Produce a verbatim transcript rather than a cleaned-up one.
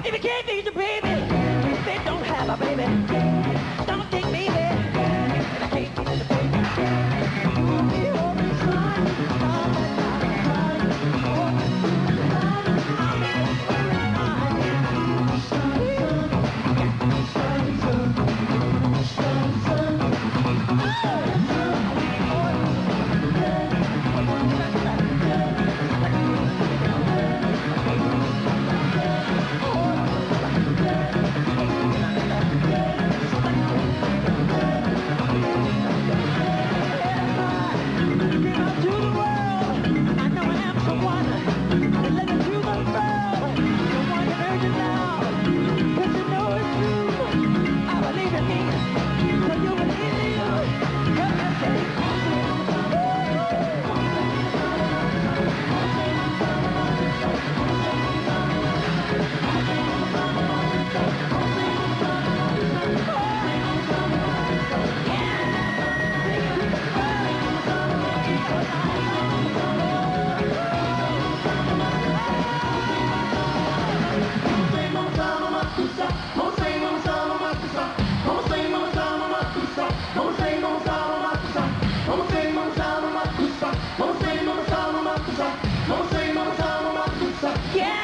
If you can't feed your baby, if they don't have a baby, don't take me there. If I can't feed the baby, you'll be always crying all the time, crying. Yeah!